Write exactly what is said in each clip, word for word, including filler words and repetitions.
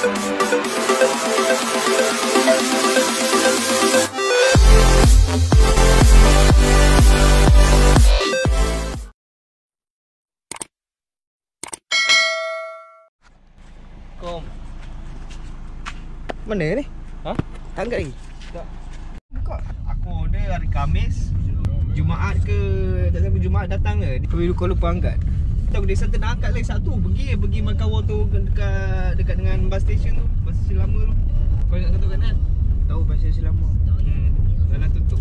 Kom. Mana ni? Hah? Tak angkat lagi? Tak. Buka. Aku order hari Khamis. Jumaat ke tak sampai Jumaat datang ke. Kau lupa lupa angkat. Tahu dia satu nak angkat lagi satu. Pergi pergi Makawa tu dekat dekat dengan bus station tu. Bus station lama tu. Kau ingat satu kanan? Tahu pasal selama. Hmm. Dah lah tutup.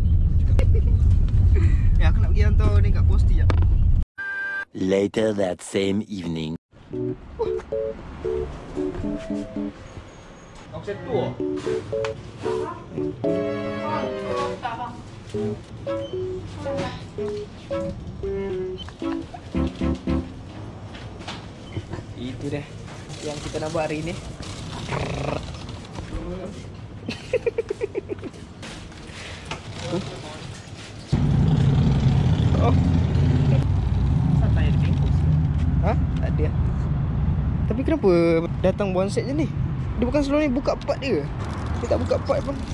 Ya aku nak pergi hantar ni kat posti jap. Later that same evening. Aku set tu ah. Itu dah yang kita nak buat hari ni. Oh. Santai ada bengkos. Ha? Tak ada. Tapi kenapa datang bonsai je ni? Dia bukan selalu ni buka part dia. Dia tak buka part pun.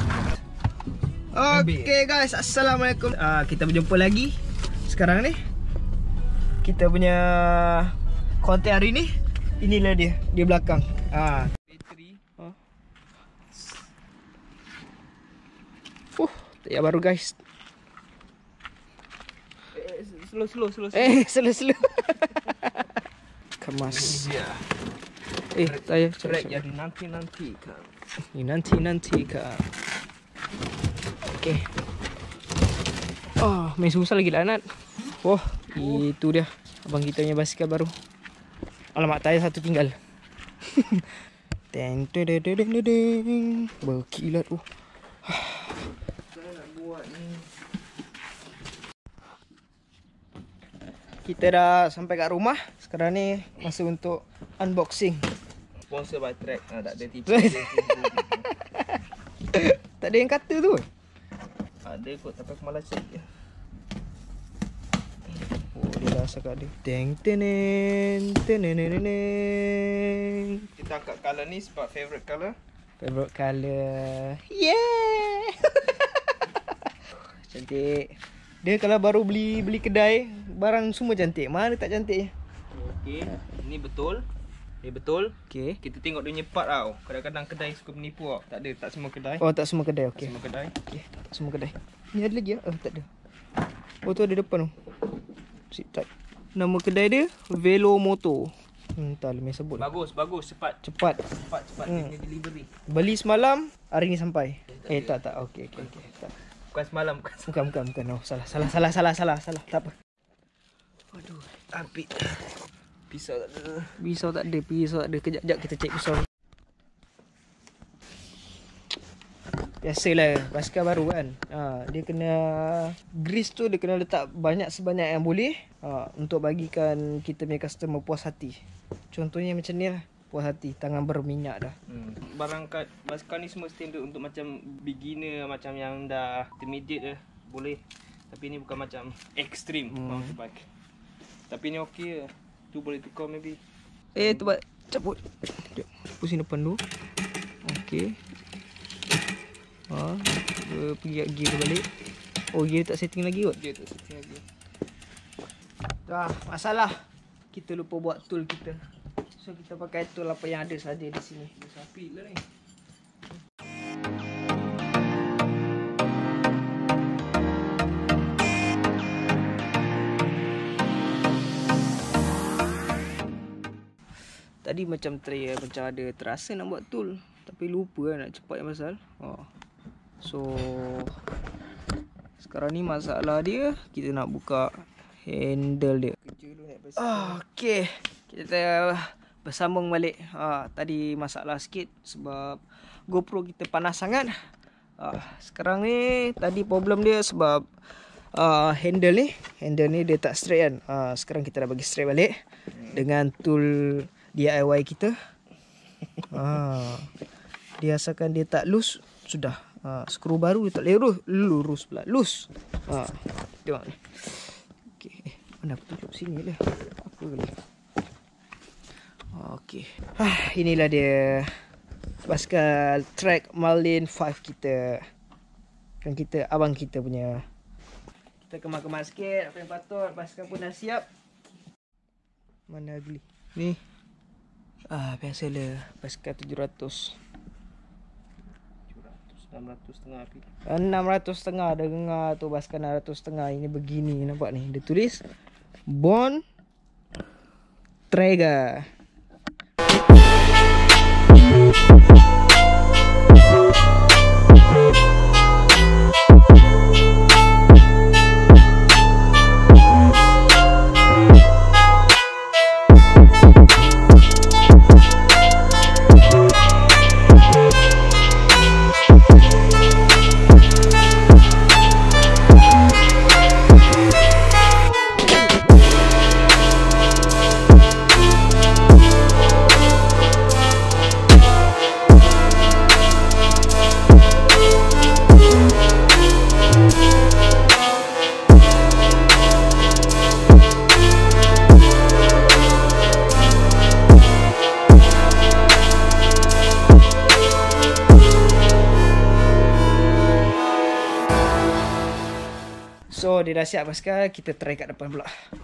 Okay guys, assalamualaikum. uh, Kita berjumpa lagi. Sekarang ni kita punya konten hari ni. Inilah dia, di belakang. Ah, Bateri. uh. Uh, tak payah baru guys. Eh, slow slow slow. Eh, slow-slow. Kemas. Ya. Eh, tak payah. Track yang dinanti-nantikan. Ni nanti-nanti kak. Okay. Oh, main susah lagi lah Nat. Wah, itu dia abang kita punya basikal baru. Alamak, tayar satu tinggal. Teng teng teng teng teng teng. Berkilat tu. Saya nak buat ni. Kita dah sampai kat rumah. Sekarang ni masa untuk unboxing. Sponsor by Track. Ah, tak ada tipu. Tak ada yang kata tu. Ada kot tapi aku malas check je. Oh, dia dah rasa kat dia. Teng tenen tenenenenen. Kita angkat colour ni sebab favourite colour. Favorite colour. Yeah. Cantik. Dia kalau baru beli beli kedai, barang semua cantik. Mana tak cantiknya? Okey, ni betul. Ni betul. Okey. Kita tengok dia punya part tau. Kadang-kadang kedai suka menipu tau. Tak ada, tak semua kedai. Oh, tak semua kedai. Tak Okey. semua kedai. Okey, tak semua kedai. Ni ada lagi ah? Oh, tak ada. Oh, tu ada depan tu. Zip type. Nama kedai dia Velo Moto. Hmm, tak boleh sebut. Bagus, bagus, cepat. Cepat. Cepat, cepat Hmm. dia punya delivery. Beli semalam, hari ni sampai. Eh, tak tak. Okey, okey, okey. Tak. Bukan semalam, bukan semalam. Bukan, bukan, bukan. Oh, salah, salah, salah, salah, salah, salah. Tak apa. Aduh, ampit. Pisau tak ada. Pisau tak ada, pisau tak ada. Kejap, kejap kita cek pisau. Biasalah, basikal baru kan. Ha, dia kena grease tu dia kena letak banyak sebanyak yang boleh ha, untuk bagikan kita punya customer puas hati. Contohnya macam ni lah. Puas hati, tangan berminyak dah. Hmm. Barang kat basikal ni semua standard untuk macam beginner, macam yang dah intermediate dah boleh. Tapi ni bukan macam extreme Hmm. mountain bike. Tapi ni okey lah. Tu boleh tukar maybe. Eh, tu buat cabut. Sekejap. Pusing depan dulu. Okey. Ha, dia pergi kat gear balik. Oh, gear tak setting lagi kot. Dia tak setting lagi. Dah, masalah. Kita lupa buat tool kita. So kita pakai tool apa yang ada saja di sini. Dia sapi lah ni. Tadi macam try macam ada terasa nak buat tool, tapi lupa lah nak cepat yang pasal. Oh. So sekarang ni masalah dia kita nak buka handle dia. Kerja dulu naik basikal. Ah, okey. Kita bersambung balik. Ah, tadi masalah sikit sebab GoPro kita panas sangat. Ah, sekarang ni tadi problem dia sebab ah, handle ni, handle ni dia tak straight kan. Ah, sekarang kita dah bagi straight balik hmm. dengan tool D I Y kita. Ah, dia asalkan dia tak loose sudah. Ah, skru baru dia tak lurus, lurus pula, loose. Ah, tengok ni. Okey, eh, mana aku tunjuk sini dia. Apa ni? Okey. Ah, inilah dia basikal track Marlin lima kita. Kan kita abang kita punya. Kita kemas-kemas sikit apa yang patut. Basikal pun dah siap. Mana ugly? Ni. Ah, biasalah basikal tujuh ratus. enam ratus setengah api. enam ratus setengah dengar tu basikal enam ratus setengah. Ini begini nampak ni. Dia tulis Bond Traeger. So dia dah siap basikal, kita try kat depan pula.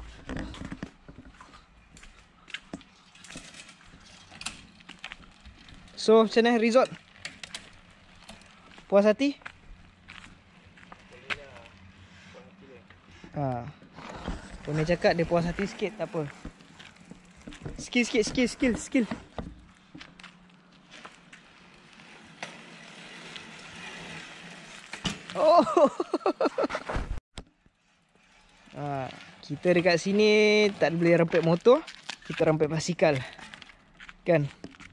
So macam mana result? Puas hati? Ha. Pernah cakap dia puas hati sikit, tak apa. Skill sikit, skill, skill, skill. Oh. Ha, kita dekat sini tak boleh rempet motor, kita rempet basikal. Kan?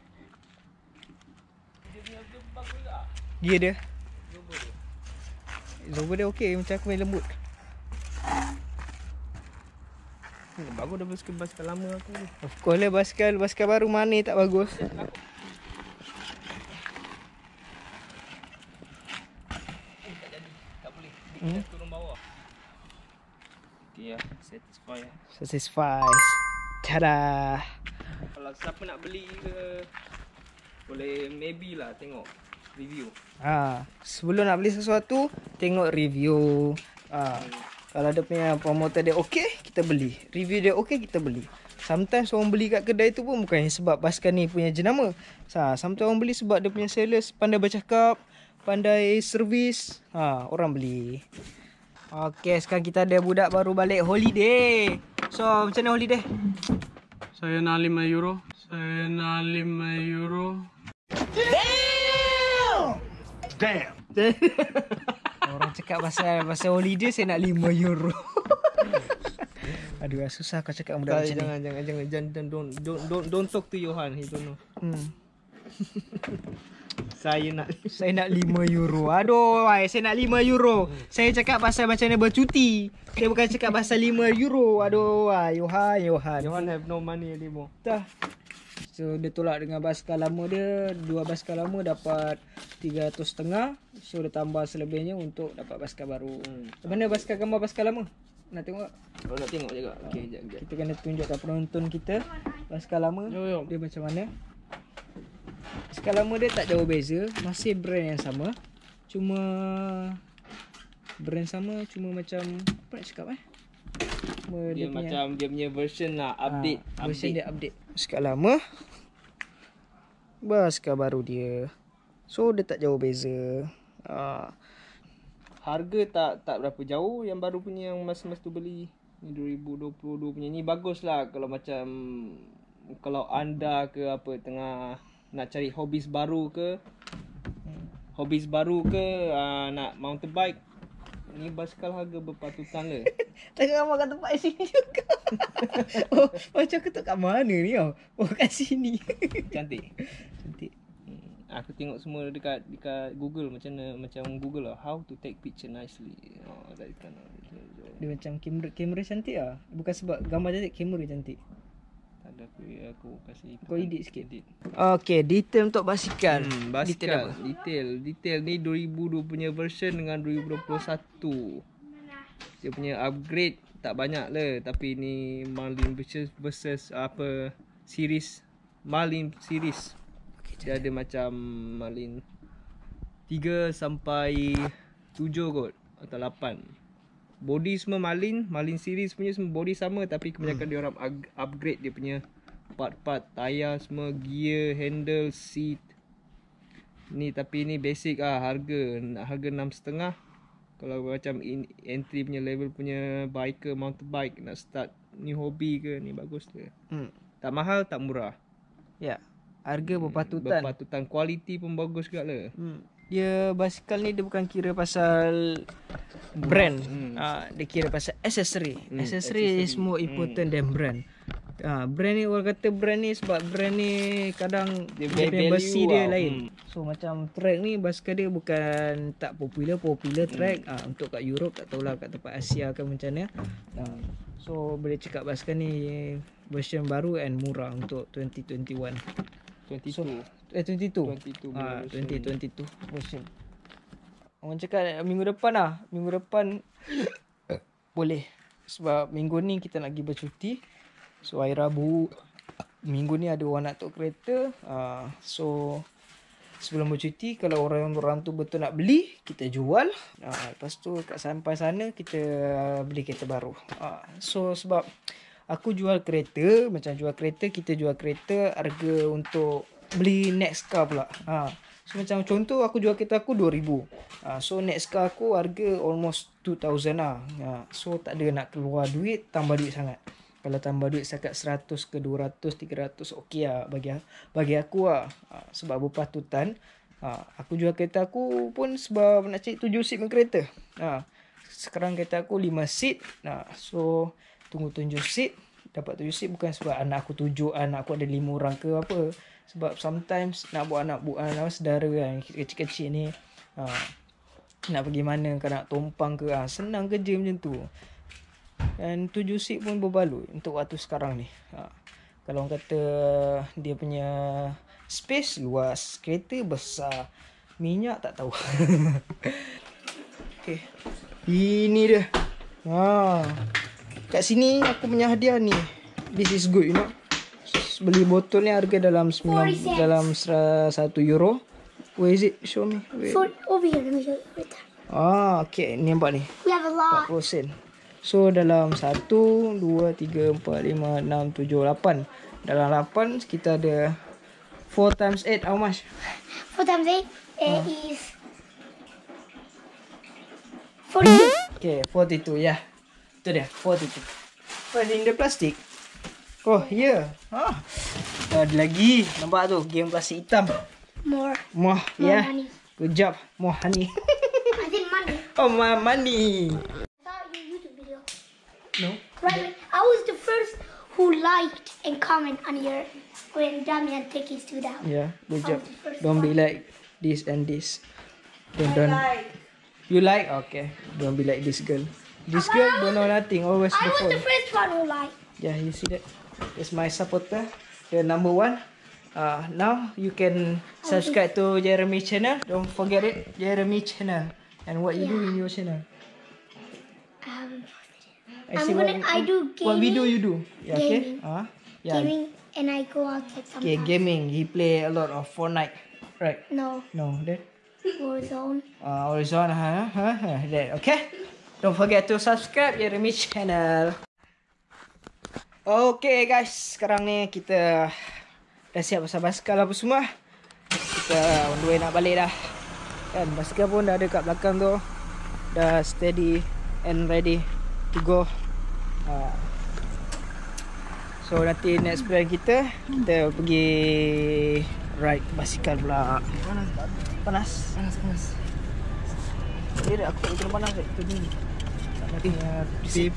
Gear dia. Zobo dia okey, macam aku main lembut. Hmm, bagus dah basikal basikal lama aku ni. Of course lah, basikal basikal baru mana tak bagus. Hmm? Turun bawah. Okay, ya, satisfy. Satisfy. Tada. Kalau siapa nak beli ke, boleh maybe lah tengok review. Ha, sebelum nak beli sesuatu, tengok review. Ha, kalau dia punya promoter dia okey, kita beli. Review dia okey, kita beli. Sometimes orang beli kat kedai tu pun bukan sebab basikal ni punya jenama. Ha, sometimes orang beli sebab dia punya sales pandai bercakap, pandai servis. Ha, orang beli. Okey, sekarang kita ada budak baru balik holiday. So, macam mana holiday? Saya nak lima euro. Saya nak lima euro. Damn! Orang cakap pasal pasal holiday, saya nak lima euro. Aduh, susah kau cakap mudah macam jangan, ni. jangan, jangan, jangan, jangan, don't, don't, don't, don't talk to Johan. He don't know. Hmm. Saya nak. Saya nak lima euro. Aduh, ay, saya nak lima euro. Saya cakap pasal macam mana bercuti. Saya bukan cakap pasal lima euro. Aduh, ay, Johan, Johan. Johan have no money anymore. Dah. So dia tolak dengan basikal lama dia. Dua basikal lama dapat tiga ratus setengah. So dia tambah selebihnya untuk dapat basikal baru. Hmm. Mana basikal gambar basikal lama? Nak tengok tak? Kau nak tengok juga. Okey, jap, jap. Kita kena tunjuk kat penonton kita basikal lama. Yo, yo. Dia macam mana. Basikal lama dia tak jauh beza. Masih brand yang sama. Cuma brand sama, cuma macam apa nak cakap eh? Cuma Dia, dia punya, macam dia punya version lah, update. Ah, version update. dia update. Basikal lama, basikal baru dia. So dia tak jauh beza. Ah. Harga tak tak berapa jauh. Yang baru punya yang masa-masa tu beli ni dua ribu dua puluh dua punya ni bagus lah. Kalau macam kalau anda ke apa tengah nak cari hobbies baru ke, hobbies baru ke uh, nak mountain bike, ni basikal harga berpatutan le. Tengok gambar kat tempat sini juga. Oh, macam aku tak kat mana ni tau. Oh, kat sini. Cantik. Cantik. Hmm, aku tengok semua dekat dekat Google macam mana, macam Google lah, how to take picture nicely. Oh, that kind of. Dia macam kamera kamera cantik ah. Bukan sebab gambar cantik, kamera cantik. Tak ada, aku aku kasih Kau edit sikit. edit. Okey, detail untuk basikal. Hmm, Detail basikal apa? detail, detail ni dua ribu dua punya version dengan dua ribu dua puluh satu. Dia punya upgrade tak banyak lah, tapi ni Marlin versus versus apa series Marlin series. Dia ada macam Marlin tiga sampai tujuh kot atau lapan. Body semua Marlin, Marlin series punya semua body sama, tapi kebanyakan hmm. dia orang upgrade dia punya part-part, tayar semua, gear, handle, seat. Ni tapi ni basic ah, harga harga enam setengah. Kalau macam in, entry punya level punya biker, mountain bike nak start ni hobi ke, ni bagus ke. Hmm. Tak mahal, tak murah. Ya. Harga berpatutan. Berpatutan, kualiti pun bagus juga lah. Hmm. Dia basikal ni dia bukan kira pasal brand. Hmm. Uh, dia kira pasal accessory. Hmm. Accessory is more important hmm. than brand. Ah, uh, brand ni orang kata brand ni sebab brand ni kadang dia punya besi dia lah. lain. Hmm. So macam track ni basikal dia bukan tak popular, popular track. Hmm. Ah, uh, untuk kat Europe tak tahulah kat tempat Asia ke macam mana. Uh, so boleh cakap basikal ni version baru and murah untuk twenty twenty-one. twenty-two. So, eh twenty-two. twenty-two ah, twenty twenty-two version. Orang cakap minggu depan lah. Minggu depan boleh. Sebab minggu ni kita nak pergi bercuti. So hari Rabu minggu ni ada orang nak tuk kereta. Uh, so sebelum bercuti, kalau orang-orang tu betul nak beli, kita jual. Uh, lepas tu kat sampai sana kita beli kereta baru. Uh, so sebab aku jual kereta, macam jual kereta, kita jual kereta harga untuk beli next car pula. Ha. So macam contoh aku jual kereta aku dua ribu. Ha. So next car aku harga almost two thousand lah. Ha. So tak ada nak keluar duit, tambah duit sangat. Kalau tambah duit setakat seratus ke dua ratus, tiga ratus okey lah bagi, bagi aku lah. Ha. Sebab berpatutan. Ha. Aku jual kereta aku pun sebab nak cari tujuh seat kereta. Ha. Sekarang kereta aku lima seat. Ha. So tunggu tujuh seat. Dapat tujuh seat bukan sebab anak aku tujuh, anak aku ada lima orang ke apa. Sebab sometimes nak buat anak buat anak saudara kan, kecil-kecil ni. Ha, nak pergi mana, kau nak tumpang ke. Ha, senang kerja macam tu. Dan tujuh seat pun berbaloi untuk waktu sekarang ni. Ha, kalau orang kata dia punya space luas, kereta besar, minyak tak tahu. Okay. Ini dia. Ha. Kat sini aku punya hadiah ni. This is good, you know. Beli botol ni harga dalam sembilan dalam satu euro. Where is it? Show me. For, over here, let me show you right there. Ah, okay. Ni nampak ni. We have a lot. empat puluh sen. So dalam satu, dua, tiga, empat, lima, enam, tujuh, lapan. Dalam lapan kita ada four times eight. How much? four times eight uh. is forty-two. Okay, forty-two. Ya. Yeah. Itu dia, forty-two. But in the plastic. Oh, yeah. Ah. Ada lagi. Nampak tu, game plastik hitam. More. More, More yeah. money. Good job. More honey. I did money. Oh, my money. I saw your YouTube video. No? Right. I was the first who liked and comment on your when Damian take his two down. Yeah, good I job. was the first Don't be one. like this and this. Then don't. You like? Okay. Don't be like this girl. This girl don't know nothing. Always I the was phone. the first one who liked. Yeah, you see that? It's my supporter. The number one. Uh, now you can subscribe to Jeremy channel. Don't forget it. Jeremy channel. And what you do in your channel? Um, I I'm see gonna. what, I do gaming. What video you do? Yeah, okay. Gaming. Uh, yeah. Gaming, and I go outside sometimes. Okay, gaming. He play a lot of Fortnite, right? No, No, that. Warzone. Uh, Horizon, huh? Huh? Huh? That. Okay. Don't forget to subscribe Jeremy channel. Okay guys, sekarang ni kita dah siap pasal basikal apa semua. Kita on the way nak balik dah. Kan basikal pun dah ada kat belakang tu. Dah steady and ready to go. Uh, so nanti next plan kita, kita pergi ride basikal pula. Panas. Panas. Panas panas. Dia aku tak kena panas kat tu ni. Nanti sip.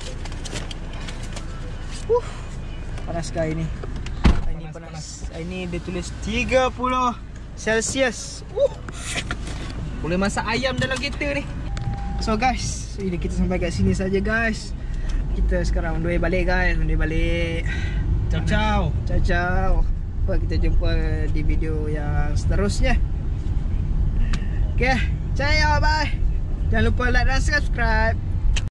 Uh, panas sekali ni. Hari ni panas. panas. Hari ni dia tulis tiga puluh Celsius. Uh. Boleh masak ayam dalam kereta ni. So guys, so kita sampai kat sini saja guys. Kita sekarang on the way balik guys, on the way balik. Ciao ciao. Ciao ciao. Apa kita jumpa di video yang seterusnya. Okay, ciao bye. Jangan lupa like dan subscribe.